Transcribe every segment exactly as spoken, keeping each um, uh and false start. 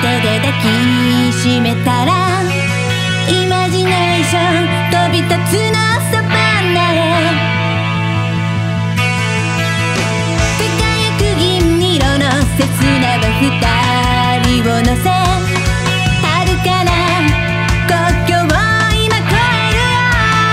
手で抱きしめたらイマジネーション飛び立つのサバンナへ輝く銀色の切なは二人を乗せ遥かな国境を今越えるよ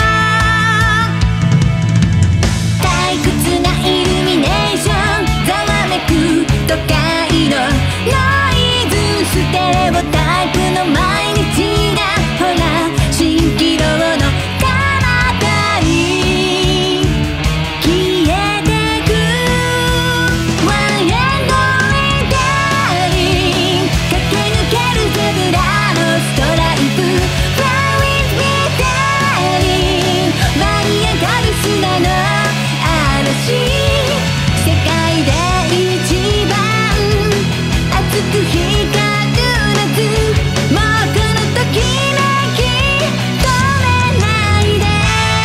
退屈なイルミネーションざわめく都会のノイズステレオタイプの毎日だほら蜃気楼の彼方に消えてく One and only darling 駆け抜けるゼブラのストライプ Fly with me darling 舞い上がる砂の嵐世界で一番熱く光る夏もうこのときめき止めないで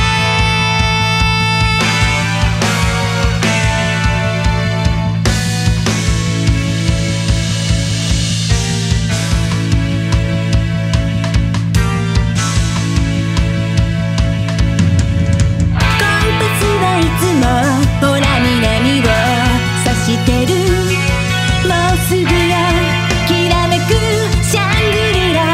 コンパスはいつもほら南を指してるもうすぐよきらめくシャングリラ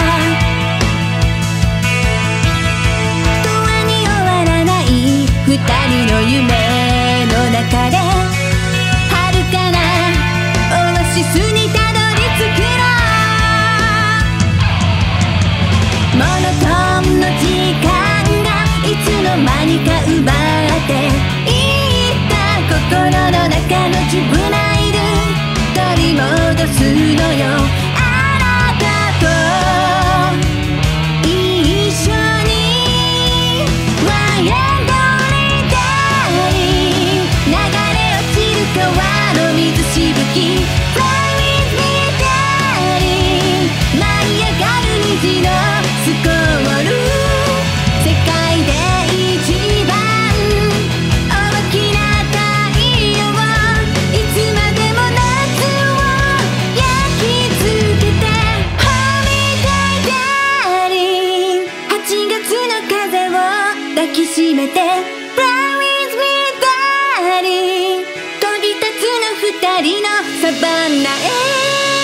永遠に終わらない二人の夢の中で遥かなオアシスにたどり着くのモノトーンの時間がいつの間にか奪っていった心の中の自分ないる取り戻すのよあなたと一緒に One and only darling 流れ落ちる川の水しぶき Fly with me darling 舞い上がる虹のスコール世界で一番大きな太陽をいつまでも夏を焼き付けて Hold me tight darling はちがつの風を抱きしめて Fly with me darling 飛び立つの二人のサバンナへ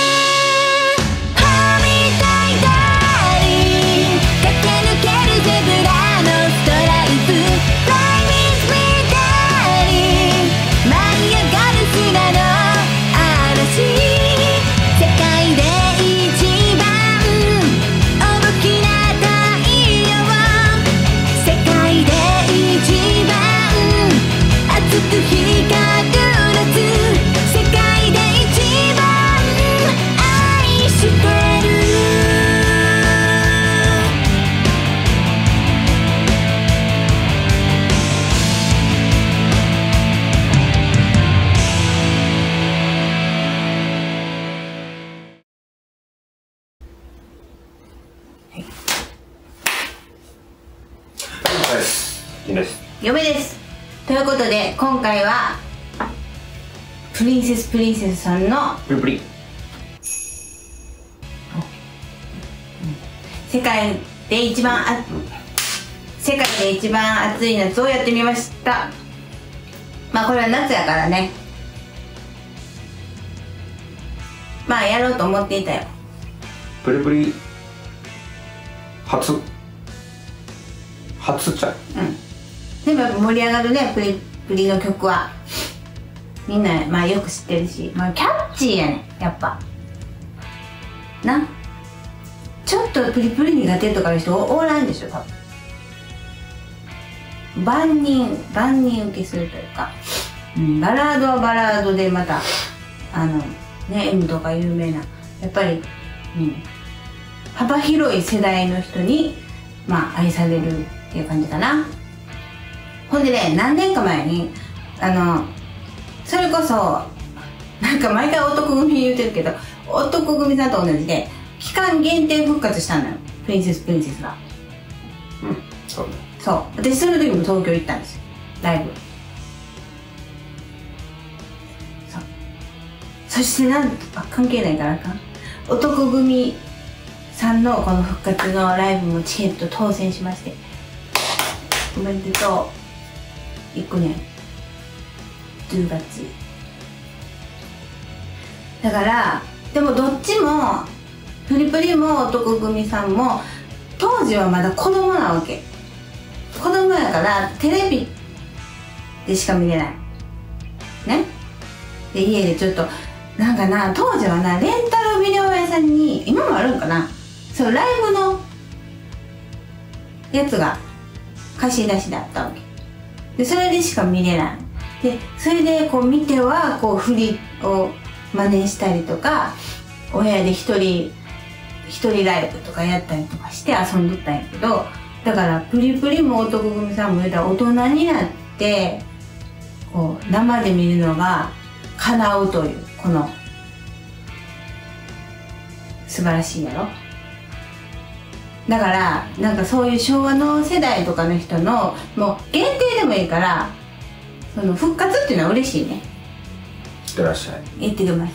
Hold me tight darling 駆け抜けるゼブラのストライプ Fly with me darling 舞い上がる砂の嵐世界で一番大きな太陽を世界で一番熱く光る夏世界で一番愛してるです。いいです。 嫁です。ということで今回はプリンセスプリンセスさんのプリプリ。 世界で一番あ世界で一番暑い夏をやってみました。まあこれは夏やからね、まあやろうと思っていたよ。 プリプリ初初ちゃう。 うんでもやっぱ盛り上がるね、プリプリの曲はみんなまあよく知ってるし、まあキャッチーやねやっぱな。ちょっとプリプリ苦手とかいう人おらんでしょ多分。万人万人受けするというか、うん、バラードはバラードでまたあのね M とか有名なやっぱり、うん、幅広い世代の人にまあ愛されるっていう感じかな。ほんでね、何年か前にあのそれこそなんか毎回男組言うてるけど男組さんと同じで期間限定復活したのよ、プリンセスプリンセスが。 うん、そうね。 そう、私その時も東京行ったんですよ、ライブ。そうそしてなんとあ関係ないからあかん、 男組さんのこの復活のライブもチケット当選しまして、おめでとう。いっこねんじゅうがつだから。でもどっちもプリプリも男組さんも当時はまだ子供なわけ。子供やからテレビでしか見れないね。で家でちょっとなんかな、当時はな、レンタルビデオ屋さんに、今もあるんかな、そうライブのやつが貸し出しだったわけで、それでしか見れない。でそれでこう見てはこう振りを真似したりとか、お部屋で一人一人ライブとかやったりとかして遊んどったんやけど、だからプリプリも男組さんも言うたら大人になってこう生で見るのが叶うという、この素晴らしいやろ。だからなんかそういう昭和の世代とかの人のもう限定でもいいから、その復活っていうのは嬉しいね。 いってらっしゃい。 行ってきます。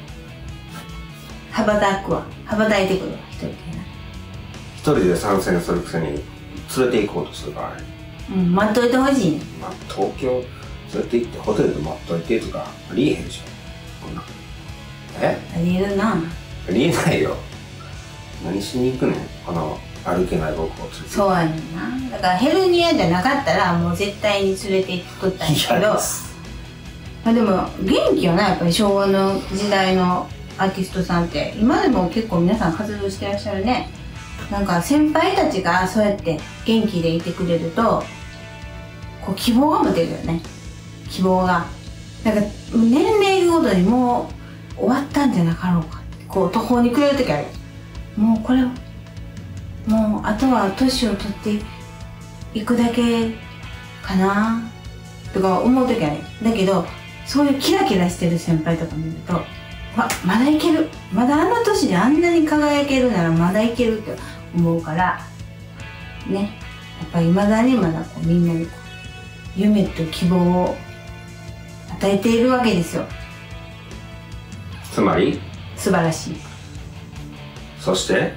羽ばたくわ、羽ばたいてくるわ、一人でな。 一人で参戦するくせに連れて行こうとするからね。 うん、待っといてほしいね。 まあ、東京連れて行ってホテルで待っといてとかありえへんでしょ、こんな。えありえるな。 ありえないよ。何しに行くねん、この歩けない僕を連れて。 そうやねんな。だからヘルニアじゃなかったらもう絶対に連れて行っとったんやけど、まあでも元気よな、やっぱり昭和の時代のアーティストさんって今でも結構皆さん活動してらっしゃるね。なんか先輩たちがそうやって元気でいてくれるとこう希望が持てるよね。希望がなんか年齢ごとにもう終わったんじゃなかろうかってこう途方に暮れる時ある。もうこれもうあとは年を取っていくだけかなとか思う時ある。だけどそういうキラキラしてる先輩とか見ると、ま, まだいける、まだあの年であんなに輝けるならまだいけるって思うからね。やっぱりいまだにまだこうみんなにこう夢と希望を与えているわけですよ。 つまり素晴らしい。 そして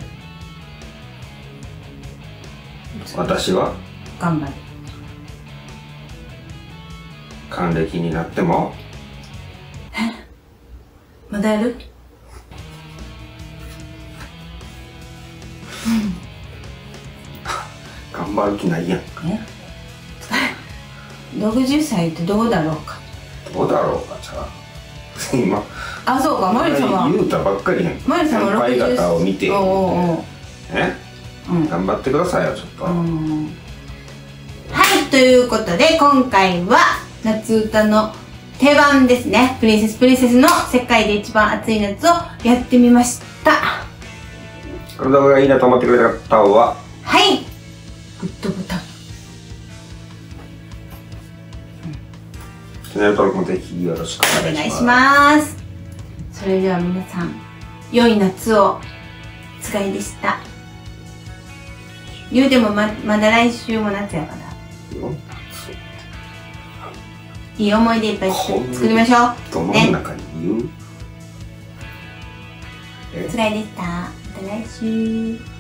私は頑張る。 還暦になってもまだやる？ 頑張る気ないやん。 えろくじゅっさいってどうだろうか。 どうだろうか。じゃあ今あ、そうか、マリ様言うたばっかりやん。 マリ様先輩方を見ておうおうおうえ、うん、頑張ってくださいよ、ちょっと。うん、 はい、ということで今回は夏歌の定番ですね、プリンセスプリンセスの世界で一番暑い夏をやってみました。 この動画がいいなと思ってくれた方は、 はい、グッドボタン、 チャンネル登録もぜひよろしくお願いします。 お願いします。それでは皆さん、良い夏を。つがいでした。言うても ま, まだ来週も夏やから。いい思い出いっぱい作りましょう。 ど真ん中に言う、 ね、つがいでした。また来週。